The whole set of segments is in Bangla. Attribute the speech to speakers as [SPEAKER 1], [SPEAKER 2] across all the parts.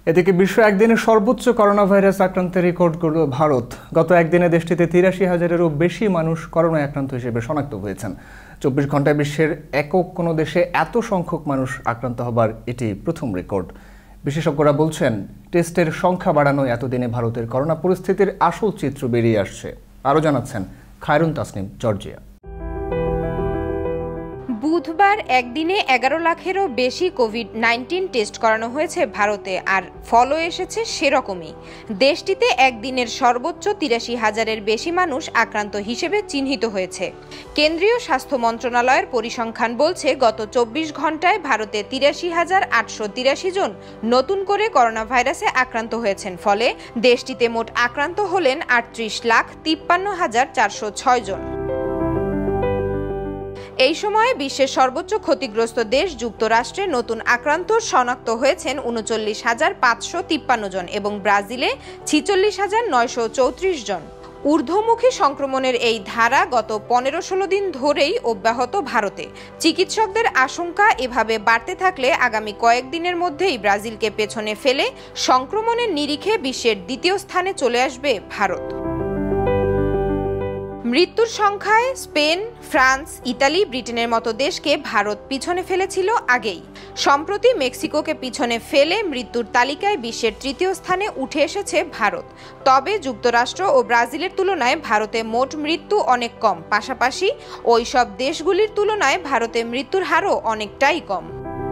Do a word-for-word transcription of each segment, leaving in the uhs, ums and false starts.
[SPEAKER 1] এদিকে বিশ্ব একদিনে সর্বোচ্চ করোনা ভাইরাস আক্রান্তের রেকর্ড করল ভারত। গত একদিনে দেশটিতে তিরাশি হাজারেরও বেশি মানুষ করোনায় আক্রান্ত হিসেবে শনাক্ত হয়েছেন। চব্বিশ ঘন্টায় বিশ্বের একক কোনো দেশে এত সংখ্যক মানুষ আক্রান্ত হবার এটি প্রথম রেকর্ড। বিশেষজ্ঞরা বলছেন, টেস্টের সংখ্যা বাড়ানোয় এতদিনে ভারতের করোনা পরিস্থিতির আসল চিত্র বেরিয়ে আসছে। আরও জানাচ্ছেন খায়রুন তাসনিম জর্জিয়া।
[SPEAKER 2] বুধবার একদিনে এগারো লাখেরও বেশি কোভিড নাইন্টিন টেস্ট করানো হয়েছে ভারতে, আর ফলও এসেছে সেরকমই। দেশটিতে একদিনের সর্বোচ্চ তিরাশি হাজারের বেশি মানুষ আক্রান্ত হিসেবে চিহ্নিত হয়েছে। কেন্দ্রীয় স্বাস্থ্য মন্ত্রণালয়ের পরিসংখ্যান বলছে, গত চব্বিশ ঘন্টায় ভারতে তিরাশি হাজার আটশো তিরাশি জন নতুন করে করোনা ভাইরাসে আক্রান্ত হয়েছেন। ফলে দেশটিতে মোট আক্রান্ত হলেন আটত্রিশ লাখ তিপ্পান্ন হাজার চারশো ছয় জন। এই সময়ে বিশ্বের সর্বোচ্চ ক্ষতিগ্রস্ত দেশ যুক্তরাষ্ট্রে নতুন আক্রান্ত শনাক্ত হয়েছেন উনচল্লিশ হাজার পাঁচশো তিপ্পান্ন জন এবং ব্রাজিলে ছিচল্লিশ হাজার নয়শো চৌত্রিশ জন। ঊর্ধ্বমুখী সংক্রমণের এই ধারা গত পনেরো ষোলো দিন ধরেই অব্যাহত ভারতে। চিকিৎসকদের আশঙ্কা, এভাবে বাড়তে থাকলে আগামী কয়েকদিনের মধ্যেই ব্রাজিলকে পেছনে ফেলে সংক্রমণের নিরিখে বিশ্বের দ্বিতীয় স্থানে চলে আসবে ভারত। মৃত্যুর সংখ্যায় স্পেন, ফ্রান্স, ইতালি, ব্রিটেনের মতো দেশকে ভারত পিছনে ফেলেছিল আগেই। সম্প্রতি মেক্সিকোকে পিছনে ফেলে মৃত্যুর তালিকায় বিশ্বের তৃতীয় স্থানে উঠে এসেছে ভারত। তবে যুক্তরাষ্ট্র ও ব্রাজিলের তুলনায় ভারতে মোট মৃত্যু অনেক কম। পাশাপাশি ওই সব দেশগুলির তুলনায় ভারতে মৃত্যুর হারও অনেকটাই কম।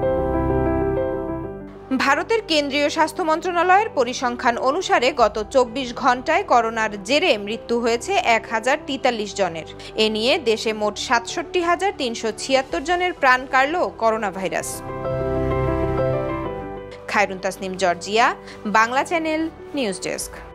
[SPEAKER 2] ভারতের কেন্দ্রীয় স্বাস্থ্য মন্ত্রণালয়ের পরিসংখ্যান অনুসারে গত চব্বিশ ঘন্টায় করোনার জেরে মৃত্যু হয়েছে এক হাজার তেতাল্লিশ জনের। এ নিয়ে দেশে মোট সাতষট্টি হাজার তিনশো ছিয়াত্তর জনের প্রাণ কাড়ল corona virus. Khairun Tasnim Georgia, Bangla channel, news desk.